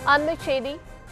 அண்மை செய்தி.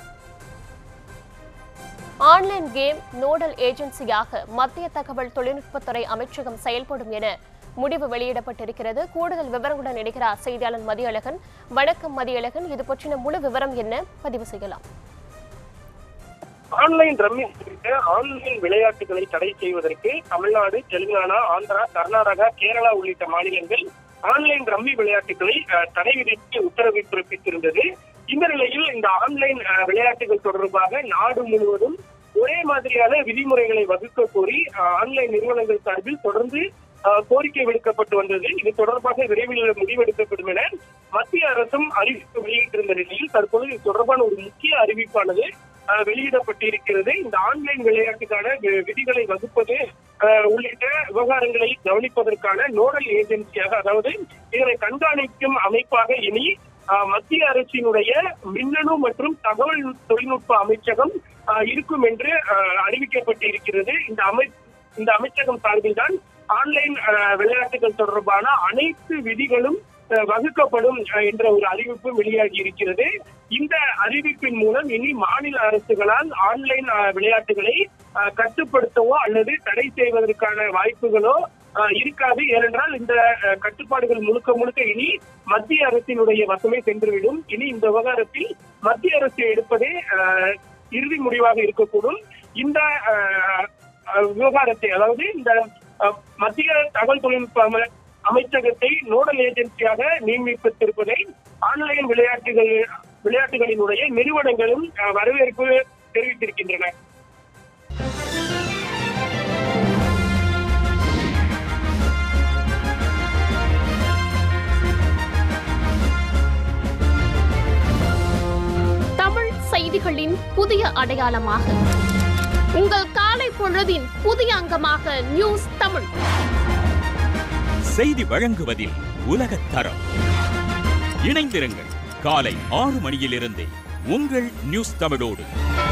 Online game nodal ஏஜென்சியாக மத்திய தகவல் தொழில்நுட்பத்துறை அமைச்சகம் செயல்படும் என முடிவு வெளியிடப்பட்டிருக்கிறது. கூடுதல் விவரங்களுடன் இணைகிறார் செய்தியாளர் மதியழகன். வணக்கம் மதியழகன், இது பற்றின முழு விவரம் என்ன, பதிவு செய்யலாம். ஆன்லைன் ரம்மி ஆன்லைன் விளையாட்டுகளை தடை செய்வதற்கு தமிழ்நாடு, தெலுங்கானா, ஆந்திரா, கர்நாடகா, கேரளா உள்ளிட்ட மாநிலங்கள் ஆன்லைன் ரம்மி விளையாட்டுகளை தடை விதித்து உத்தரவு பிறப்பித்திருந்தது. இந்த நிலையில் இந்த ஆன்லைன் விளையாட்டுகள் தொடர்பாக நாடு முழுவதும் ஒரே மாதிரியான விதிமுறைகளை வகுக்க கோரி ஆன்லைன் நிறுவனங்கள் சார்பில் தொடர்ந்து கோரிக்கை விடுக்கப்பட்டு வந்தது. இது தொடர்பாக விரைவில் முடிவெடுக்கப்படும் என மத்திய அரசும் அறிவிப்பு வெளியிட்டிருந்த நிலையில் தற்போது இது தொடர்பான ஒரு முக்கிய அறிவிப்பானது வெளியிடப்பட்டிருக்கிறது. இந்த ஆன்லைன் விளையாட்டுக்கான விதிகளை வகுப்பது உள்ளிட்ட விவகாரங்களை கவனிப்பதற்கான நோடல் ஏஜென்சியாக, அதாவது இதனை கண்காணிக்கும் அமைப்பாக இனி மத்திய அரசினுடைய மின்னணு மற்றும் தகவல் தொழில்நுட்ப அமைச்சகம் இருக்கும் என்று அறிவிக்கப்பட்டிருக்கிறது. இந்த அமைச்சகம் சார்பில் தான் ஆன்லைன் விளையாட்டுகள் தொடர்பான அனைத்து விதிகளும் வகுக்கப்படும் என்ற ஒரு அறிவிப்பு வெளியாகி இருக்கிறது. இந்த அறிவிப்பின் மூலம் இனி மாநில அரசுகளால் ஆன்லைன் விளையாட்டுகளை கட்டுப்படுத்தவோ அல்லது தடை செய்வதற்கான வாய்ப்புகளோ இருக்காது. ஏனென்றால் இந்த கட்டுப்பாடுகள் முழுக்க இனி மத்திய அரசினுடைய வசமே சென்றுவிடும். இனி இந்த விவகாரத்தில் மத்திய அரசு எடுப்பதே இறுதி முடிவாக இருக்கக்கூடும். இந்த விவகாரத்தை, அதாவது இந்த மத்திய தகவல் தொழில்நுட்ப அமைச்சகத்தை நோடல் ஏஜென்சியாக நியமித்திருப்பதை ஆன்லைன் விளையாட்டுகளினுடைய நிறுவனங்களும் வரவேற்பு தெரிவித்திருக்கின்றன. தமிழ் செய்திகளின் புதிய அடையாளமாக, உங்கள் காலை பொழுதின் புதிய அங்கமாக நியூஸ் தமிழ். செய்தி வழங்குவதில் உலகத் தரம். இணைந்திருங்கள் காலை 6 மணியிலிருந்து உங்கள் நியூஸ் தமிழோடு.